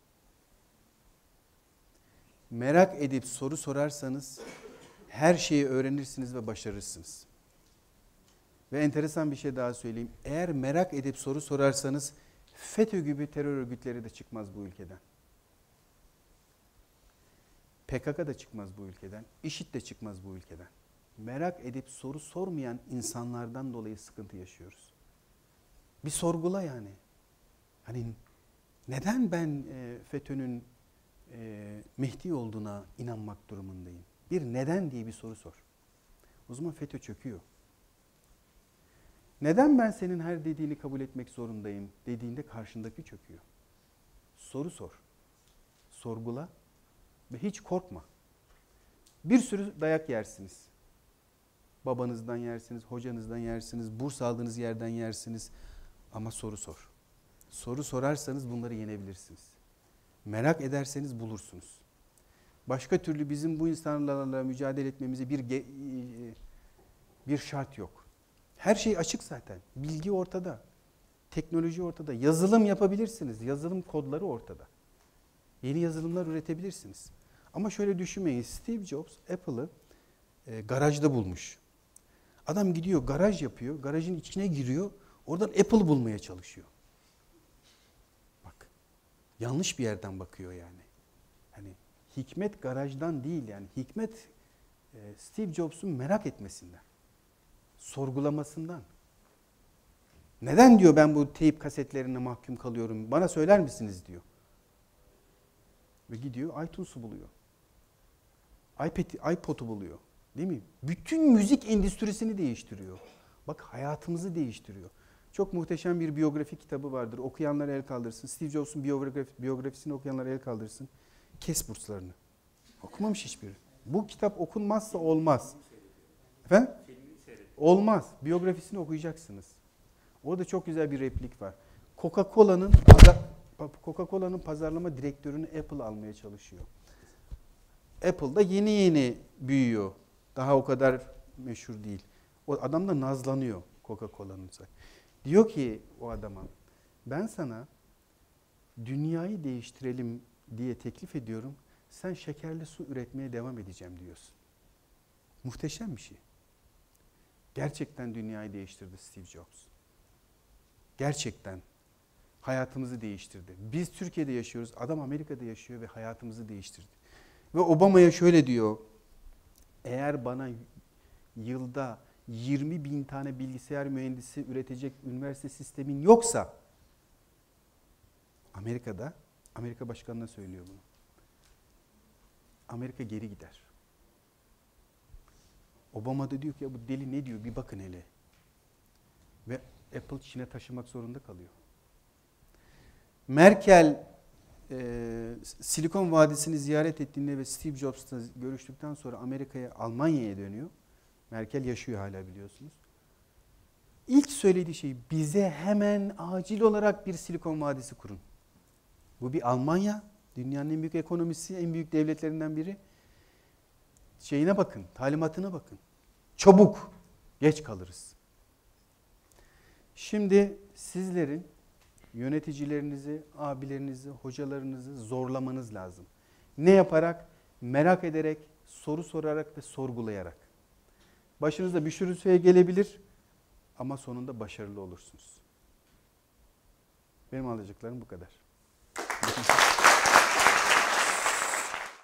Merak edip soru sorarsanız her şeyi öğrenirsiniz ve başarırsınız. Ve enteresan bir şey daha söyleyeyim. Eğer merak edip soru sorarsanız FETÖ gibi terör örgütleri de çıkmaz bu ülkeden. P K K da çıkmaz bu ülkeden. IŞİD de çıkmaz bu ülkeden. Merak edip soru sormayan insanlardan dolayı sıkıntı yaşıyoruz. Bir sorgula yani. Hani neden ben e, FETÖ'nün e, Mehdi olduğuna inanmak durumundayım? Bir neden diye bir soru sor. O zaman FETÖ çöküyor. Neden ben senin her dediğini kabul etmek zorundayım dediğinde karşındaki çöküyor. Soru sor. Sorgula ve hiç korkma. Bir sürü dayak yersiniz. Babanızdan yersiniz, hocanızdan yersiniz, burs aldığınız yerden yersiniz. Ama soru sor. Soru sorarsanız bunları yenebilirsiniz. Merak ederseniz bulursunuz. Başka türlü bizim bu insanlarla mücadele etmemize bir bir şart yok. Her şey açık zaten. Bilgi ortada. Teknoloji ortada. Yazılım yapabilirsiniz. Yazılım kodları ortada. Yeni yazılımlar üretebilirsiniz. Ama şöyle düşünmeyin. Steve Jobs Apple'ı e, garajda bulmuş. Adam gidiyor garaj yapıyor. Garajın içine giriyor. Oradan Apple bulmaya çalışıyor. Bak. Yanlış bir yerden bakıyor yani. Hani hikmet garajdan değil yani. Hikmet e, Steve Jobs'un merak etmesinden. Sorgulamasından. Neden diyor ben bu teyp kasetlerine mahkum kalıyorum? Bana söyler misiniz diyor. Ve gidiyor iTunes'u buluyor. iPad, iPod'u buluyor. Değil mi? Bütün müzik endüstrisini değiştiriyor. Bak hayatımızı değiştiriyor. Çok muhteşem bir biyografi kitabı vardır. Okuyanlar el kaldırsın. Steve Jobs'un biyografi, biyografisini okuyanlar el kaldırsın. Kes burslarını. Okumamış hiçbiri. Bu kitap okunmazsa olmaz. Efendim? Olmaz. Biyografisini okuyacaksınız. Orada çok güzel bir replik var. Coca-Cola'nın Coca-Cola'nın pazarlama direktörünü Apple almaya çalışıyor. Apple da yeni yeni büyüyor. Daha o kadar meşhur değil. O adam da nazlanıyor Coca-Cola'nın. Diyor ki o adama, ben sana dünyayı değiştirelim diye teklif ediyorum. Sen şekerli su üretmeye devam edeceğim diyorsun. Muhteşem bir şey. Gerçekten dünyayı değiştirdi Steve Jobs. Gerçekten hayatımızı değiştirdi. Biz Türkiye'de yaşıyoruz, adam Amerika'da yaşıyor ve hayatımızı değiştirdi. Ve Obama'ya şöyle diyor, eğer bana yılda yirmi bin tane bilgisayar mühendisi üretecek üniversite sistemin yoksa, Amerika'da, Amerika Başkanı'na söylüyor bunu. Amerika geri gider. Obama da diyor ki ya bu deli ne diyor bir bakın hele. Ve Apple Çin'e taşımak zorunda kalıyor. Merkel e, Silikon Vadisi'ni ziyaret ettiğinde ve Steve Jobs'la görüştükten sonra Amerika'ya, Almanya'ya dönüyor. Merkel yaşıyor hala biliyorsunuz. İlk söylediği şey bize hemen acil olarak bir Silikon Vadisi kurun. Bu bir Almanya, dünyanın en büyük ekonomisi, en büyük devletlerinden biri. Şeyine bakın, talimatına bakın. Çabuk. Geç kalırız. Şimdi sizlerin yöneticilerinizi, abilerinizi, hocalarınızı zorlamanız lazım. Ne yaparak? Merak ederek, soru sorarak ve sorgulayarak. Başınıza bir sürü şey gelebilir ama sonunda başarılı olursunuz. Benim alacaklarım bu kadar.